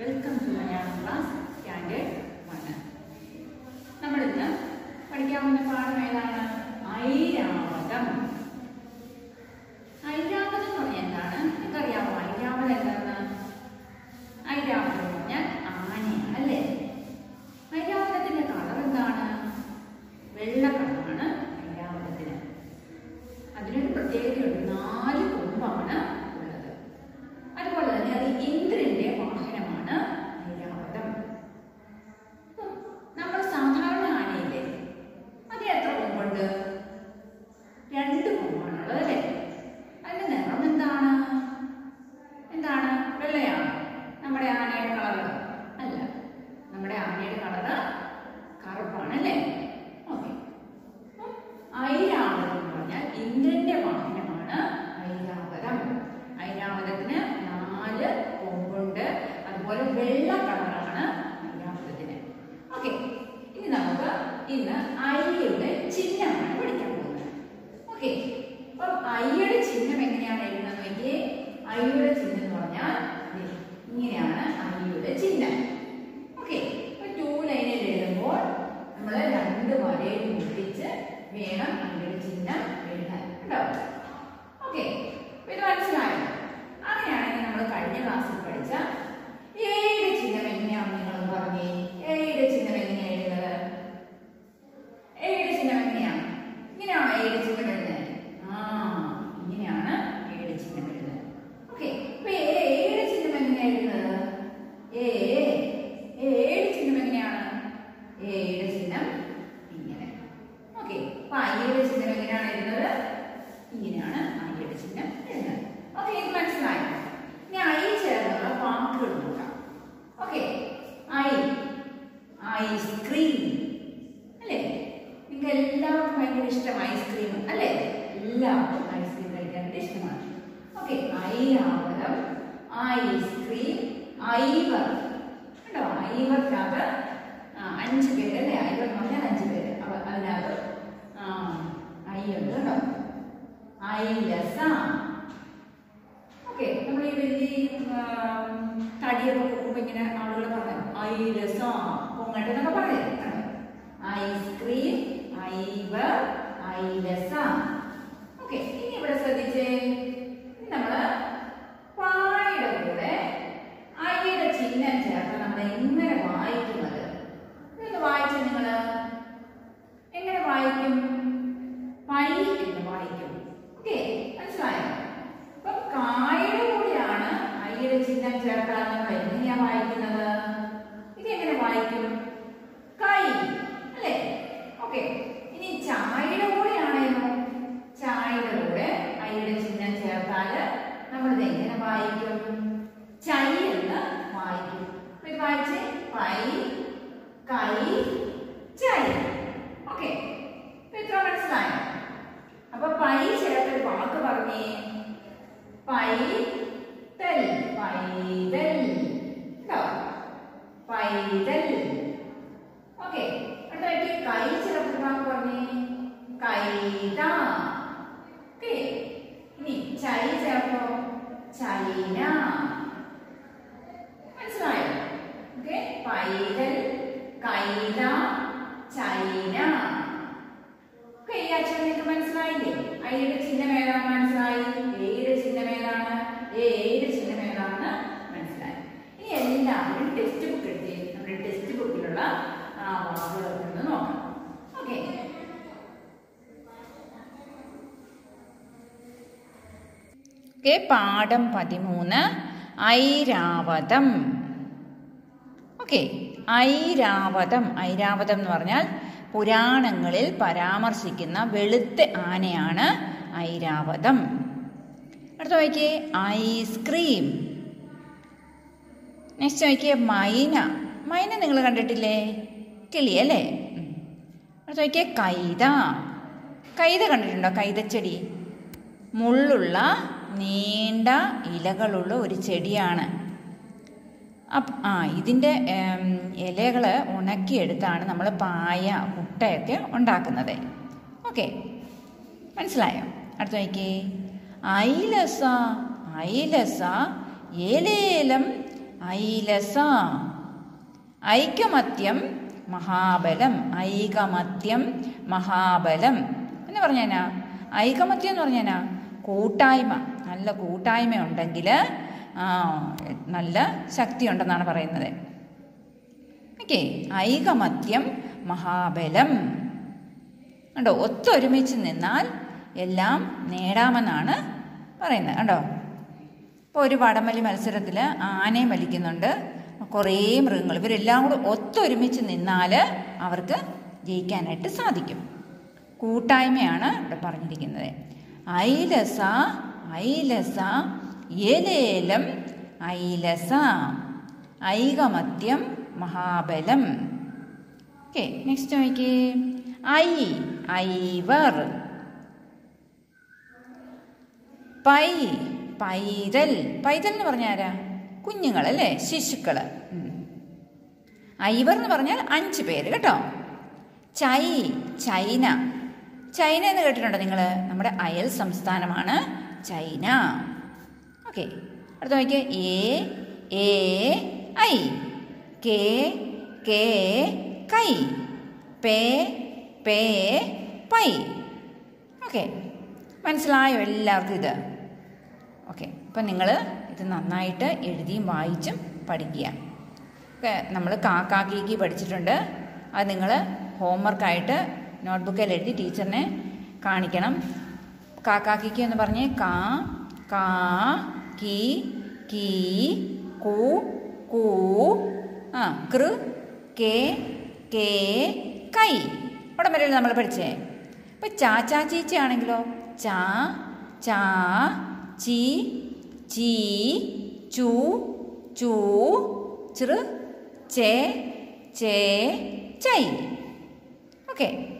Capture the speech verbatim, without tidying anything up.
Welcome to Malayalam class standard one. നമ്മളിന്ന് പഠിക്കാവുന്ന പാഠം ഏതാണ്? ഐരാവതം. ഐരാവതം എന്ന് പറഞ്ഞാൽ എന്താണ്? നിങ്ങൾക്കറിയാമോ ഐരാവതം എന്താണ്? ഐരാവതം എന്ന് പറഞ്ഞാൽ ആനയാണ് അല്ലേ? ഐരാവതത്തിന്റെ കളർ എന്താണ്? വെള്ള കളറാണ് ഐരാവതത്തിന്. അതിനൊരു പ്രത്യേകതയുണ്ട്, നാല് കൊമ്പാണ് ഉള്ളത്. അതുപോലെ തന്നെ അത് ഇന്ദ്രന്റെ വാഹനമാണ് ഐരാവതം. നമ്മൾ സാധാരണ ആനയില്ലേ, അത് എത്ര കൊമ്പുണ്ട്? രണ്ട് കൊമ്പാണുള്ളത് അല്ലേ? അതിന്റെ നിറം എന്താണ്? എന്താണ്? വെള്ളയാണ് നമ്മുടെ ആനയുടെ കളറ്? അല്ല, നമ്മുടെ ആനയുടെ കളറ് കറുപ്പാണ് അല്ലേ? ഓക്കെ. ഐരാവതം എന്ന് പറഞ്ഞാൽ ഇന്ദ്രന്റെ വാഹനമാണ് ഐരാവതം. ഐരാവതത്തിന് നാല് കൊമ്പുണ്ട്, അതുപോലെ വെള്ള കളറാണ് ഐരാവതത്തിന്. ഓക്കെ, ഇനി നമുക്ക് ഇന്ന് ഐയുടെ ചിഹ്നമാണ് പഠിക്കാൻ പോകുന്നത്. ഓക്കെ, അപ്പം ഐയുടെ ചിഹ്നം എങ്ങനെയാണ് എഴുതുന്നത് നോക്കിയേ. ഐയുടെ ചിഹ്നം എന്ന് പറഞ്ഞാൽ ഇങ്ങനെയാണ് ഐയുടെ ചിഹ്നം. ഓക്കെ, അപ്പൊ ടൂ ലൈനിൽ എഴുതുമ്പോൾ നമ്മൾ രണ്ട് വരയിൽ മുട്ടിച്ച് വേണം ഐയുടെ ചിഹ്നം എഴുതാൻ കേട്ടോ. ഓക്കെ, ഇത് മനസ്സിലായോ? അങ്ങനെയാണെങ്കിൽ നമ്മൾ കഴിഞ്ഞ ക്ലാസ്സിൽ പഠിച്ച എയുടെ ചിഹ്നം എങ്ങനെയാണെന്ന് നിങ്ങൾ പറഞ്ഞേ. എയുടെ ചിഹ്നം എങ്ങനെയാണ് എഴുതുന്നത്? എയുടെ ചിഹ്നം എങ്ങനെയാണ്? ഇങ്ങനെയാണോ എയുടെ ചിഹ്നം എഴുതുന്നത്? ആ, ഇങ്ങനെയാണ് എയുടെ ചിഹ്നം എഴുതുന്നത്. ഓക്കെ, അപ്പൊ എയുടെ ചിഹ്നം എങ്ങനെയാണ് എഴുതുന്നത്? എ എയുടെ ചിഹ്നം എങ്ങനെയാണ്? എയുടെ ചിഹ്നം ഇങ്ങനെ. ഓക്കെ, അപ്പൊ ഐയുടെ ചിഹ്നം എങ്ങനെയാണ് എഴുതുന്നത്? ഇങ്ങനെയാണ് ഐയുടെ ചിഹ്നം എഴുതുന്നത്. ഓക്കെ, ഇത് മനസ്സിലായോ? ഇനി ഐ ചേർന്നുള്ള വാക്കുകൾ നോക്കാം. ഓക്കെ, ഐ ഐസ്ക്രീം അല്ലേ? നിങ്ങൾക്ക് എല്ലാവർക്കും ഭയങ്കര ഇഷ്ടം ഐസ്ക്രീം അല്ലേ? എല്ലാവർക്കും ഐസ്ക്രീം കഴിക്കാനായിട്ട് ഇഷ്ടമാണ്. ഓക്കെ, ഐരാവതം, ഐസ്ക്രീം, ഐവർ കേട്ടോ. ഐവർക്കകത്ത് അഞ്ച് പേര് അല്ലേ? ഐവർ എന്ന് പറഞ്ഞാൽ അഞ്ച് പേര്. അതിനകത്ത് ഐ ഉണ്ട് കേട്ടോ. ഐലസ. ഓക്കെ, നമ്മൾ ഈ വലിയ തടിയൊക്കെ പൊക്കുമ്പോ ഇങ്ങനെ ആളുകൾ പറഞ്ഞു ഐലസ പൊങ്ങട്ടെ എന്നൊക്കെ പറയും. ഐസ്ക്രീം, ഐവർ, ഐലസ. ഓക്കെ, ഇനി ഇവിടെ ശ്രദ്ധിച്ചേ, നമ്മള് പായുടെ കൂടെ ഐയുടെ ചിഹ്നം ചേർത്ത് നമ്മൾ എങ്ങനെ വായിക്കുന്നത്? ഇതൊന്ന് വായിച്ചു. നിങ്ങള് എങ്ങനെ വായിക്കും? പൈ എന്ന് വായിക്കും. ഓക്കെ, മനസ്സിലായോ? അപ്പൊ കായുടെ കൂടെയാണ് ഐയുടെ ചിഹ്നം ചേർത്താൽ നമ്മൾ എങ്ങനെയാ വായിക്കുന്നത്? ഇതെങ്ങനെ വായിക്കും? കൈ അല്ലേ? ഓക്കെ, ഇനി ചായയുടെ കൂടെയാണേലോ? ചായയുടെ കൂടെ ഐയുടെ ചിഹ്നം ചേർത്താല് നമ്മളിത് എങ്ങനെ വായിക്കും? ചൈ എന്ന് വായിക്കും. അപ്പൊ ഇത് വായിച്ചേ, പൈ, കൈ, ചൈ. ഓക്കെ, ഇത്ര മനസ്സിലായോ? അപ്പൊ പൈ ചേർത്തൊരു വാക്ക് പറഞ്ഞേ. പൈതൽ, പൈതൽ കേട്ടോ, പൈതൽ. ഓക്കെ, അടുത്തായിട്ട് കൈ ചേർത്തൊരു വാക്ക് പറഞ്ഞേ. കൈത. ഓക്കെ, ഇനി ചൈ ചേർത്തോ. ചൈന. മനസ്സിലായോ? ഓക്കെ, പൈതൽ, കൈത, ചൈന. ഓക്കെ, ഈ അക്ഷരങ്ങൾക്ക് മനസ്സിലായില്ലേ? ഐയുടെ ചിഹ്നം ഏതാണെന്ന് മനസ്സിലായി. എയുടെ ചിഹ്നം ഏതാണ്? എയുടെ ചിഹ്നം ഏതാണെന്ന് മനസ്സിലായി. ഇനി എല്ലാവരും ടെക്സ്റ്റ് ബുക്ക് എടുത്തേ. നമ്മുടെ ടെക്സ്റ്റ് ബുക്കിലുള്ള ആ വാക്കുകളൊക്കെ ഒന്ന് നോക്കാം. ഓക്കെ, ഓക്കെ, പാഠം പതിമൂന്ന്, ഐരാവതം. ഓക്കെ, ഐരാവതം. ഐരാവതം എന്ന് പറഞ്ഞാൽ പുരാണങ്ങളിൽ പരാമർശിക്കുന്ന വെളുത്ത ആനയാണ് ഐരാവതം. അടുത്ത നോക്കിയേ, ഐസ്ക്രീം. നെക്സ്റ്റ് നോക്കിയേ, മൈന. മൈന നിങ്ങൾ കണ്ടിട്ടില്ലേ? കിളി അല്ലേ? അടുത്ത നോക്കിയേ, കൈത. കൈത കണ്ടിട്ടുണ്ടോ? കൈതച്ചെടി മുള്ളുള്ള നീണ്ട ഇലകളുള്ള ഒരു ചെടിയാണ്. അപ്പം ആ ഇതിൻ്റെ ഇലകൾ ഉണക്കിയെടുത്താണ് നമ്മൾ പായ, കുട്ടയൊക്കെ ഉണ്ടാക്കുന്നത്. ഓക്കെ, മനസ്സിലായോ? അടുത്ത നോക്കിയേ, ഐലസ. ഐലസ ഏലേലം ഐലസ. ഐകമത്യം മഹാബലം. ഐകമത്യം മഹാബലം എന്ന് പറഞ്ഞാ ഐകമത്യം എന്ന് പറഞ്ഞാ കൂട്ടായ്മ. നല്ല കൂട്ടായ്മ ഉണ്ടെങ്കിൽ നല്ല ശക്തി ഉണ്ടെന്നാണ് പറയുന്നത്. ഓക്കെ, ഐകമത്യം മഹാബലം. കണ്ടോ, ഒത്തൊരുമിച്ച് നിന്നാൽ എല്ലാം നേടാമെന്നാണ് പറയുന്നത്. കണ്ടോ, ഇപ്പോൾ ഒരു വടംവലി മത്സരത്തിൽ ആനയും വലിക്കുന്നുണ്ട്, കുറേ മൃഗങ്ങൾ. ഇവരെല്ലാം കൂടെ ഒത്തൊരുമിച്ച് നിന്നാൽ അവർക്ക് ജയിക്കാനായിട്ട് സാധിക്കും. കൂട്ടായ്മയാണ് ഇവിടെ പറഞ്ഞിരിക്കുന്നത്. ഐലസ ഐലസ ഏലേലം ഐലസ ഐകമത്യം മഹാബലം. ഓക്കെ, നെക്സ്റ്റ് നോക്കിയേ. ഐ ഐവർ. പൈ പൈതൽ. പൈതൽ എന്ന് പറഞ്ഞാൽ ആരാ? കുഞ്ഞുങ്ങൾ അല്ലേ, ശിശുക്കൾ. ഐവർ എന്ന് പറഞ്ഞാൽ അഞ്ച് പേര് കേട്ടോ. ചൈ ചൈന. ചൈന എന്ന് കേട്ടിട്ടുണ്ടോ നിങ്ങൾ? നമ്മുടെ അയൽ സംസ്ഥാനമാണ് ചൈന. ഓക്കെ, അടുത്ത നോക്കിയേ. എ എ ഐ. കെ കെ കൈ. പേ പേ പൈ. ഓക്കെ, മനസ്സിലായോ എല്ലാവർക്കും ഇത്? ഓക്കെ, അപ്പം നിങ്ങൾ ഇത് നന്നായിട്ട് എഴുതിയും വായിച്ചും പഠിക്കുക. ഓക്കെ, നമ്മൾ കാക്കാക്കിക്ക് പഠിച്ചിട്ടുണ്ട്. അത് നിങ്ങൾ ഹോംവർക്കായിട്ട് നോട്ട്ബുക്കിൽ എഴുതി ടീച്ചറിനെ കാണിക്കണം. കാക്കാക്കിക്ക് എന്ന് പറഞ്ഞ് കാ കാ കി കീ കൂ കൂ ആ കൃ കേ കേ കൈ. അവിടെ വരെയല്ലേ നമ്മൾ പഠിച്ചേ. അപ്പം ചാച്ചാ ചീച്ച ആണെങ്കിലോ ചാ ചാ ചീ ചീ ചൂ ചൂ ചൃ ചേ ചേ ചൈ. ഓക്കെ.